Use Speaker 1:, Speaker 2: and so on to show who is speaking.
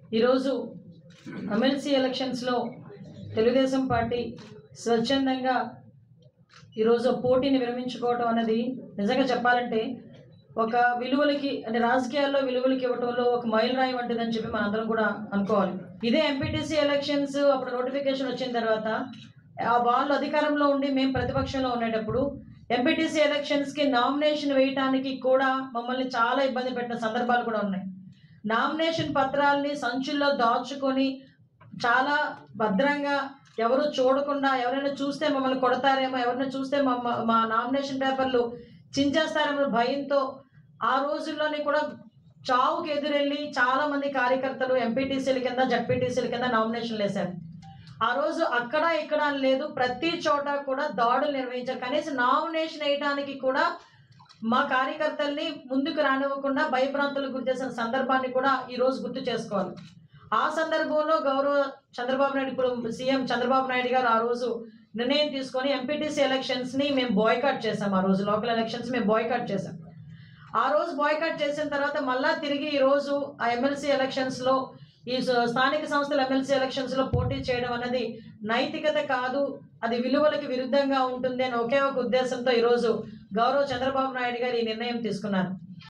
Speaker 1: ఈరోజు ఎమ్మెల్సీ ఎలక్షన్స్లో తెలుగుదేశం పార్టీ స్వచ్ఛందంగా ఈరోజు పోటీని విరమించుకోవడం అనేది నిజంగా చెప్పాలంటే ఒక విలువలకి అంటే రాజకీయాల్లో విలువలకి ఇవ్వటంలో ఒక మైలురాయి వంటిదని చెప్పి మనందరం కూడా అనుకోవాలి. ఇదే ఎంపీటీసీ ఎలక్షన్స్ అప్పుడు నోటిఫికేషన్ వచ్చిన తర్వాత వాళ్ళు అధికారంలో ఉండి మేము ప్రతిపక్షంలో ఉండేటప్పుడు ఎంపీటీసీ ఎలక్షన్స్కి నామినేషన్ వేయటానికి కూడా మమ్మల్ని చాలా ఇబ్బంది పెట్టిన సందర్భాలు కూడా ఉన్నాయి. నామినేషన్ పత్రాలని సంచుల్లో దాచుకొని చాలా భద్రంగా ఎవరు చూడకుండా ఎవరైనా చూస్తే మమ్మల్ని కొడతారేమో, ఎవరైనా చూస్తే మా నామినేషన్ పేపర్లు చించేస్తారేమో భయంతో ఆ రోజుల్లోనే కూడా చావుకి ఎదురెళ్ళి చాలామంది కార్యకర్తలు ఎంపీటీసీల కింద జడ్పీటీసీల కింద నామినేషన్లు వేశారు. ఆ రోజు అక్కడ ఇక్కడ లేదు, ప్రతి చోట కూడా దాడులు నిర్వహించారు. కనీసం నామినేషన్ వేయడానికి కూడా మా కార్యకర్తల్ని ముందుకు రానివ్వకుండా భయభ్రాంతులకు గురి చేసిన సందర్భాన్ని కూడా ఈరోజు గుర్తు చేసుకోవాలి. ఆ సందర్భంలో గౌరవ చంద్రబాబు నాయుడు, ఇప్పుడు సీఎం చంద్రబాబు నాయుడు గారు ఆ రోజు నిర్ణయం తీసుకొని ఎంపీటీసీ ఎలక్షన్స్ని మేము బాయ్కాట్ చేసాం. ఆ రోజు లోకల్ ఎలక్షన్స్ మేము బాయ్కాట్ చేసాం. ఆ రోజు బాయ్కాట్ చేసిన తర్వాత మళ్ళా తిరిగి ఈరోజు ఆ ఎమ్మెల్సీ ఎలక్షన్స్లో ఈ స్థానిక సంస్థల ఎమ్మెల్సీ ఎలక్షన్స్లో పోటీ చేయడం అనేది నైతికత కాదు, అది విలువలకి విరుద్ధంగా ఉంటుంది అని ఒకే ఒక ఉద్దేశంతో ఈరోజు గౌరవ చంద్రబాబు నాయుడు గారు ఈ నిర్ణయం తీసుకున్నారు.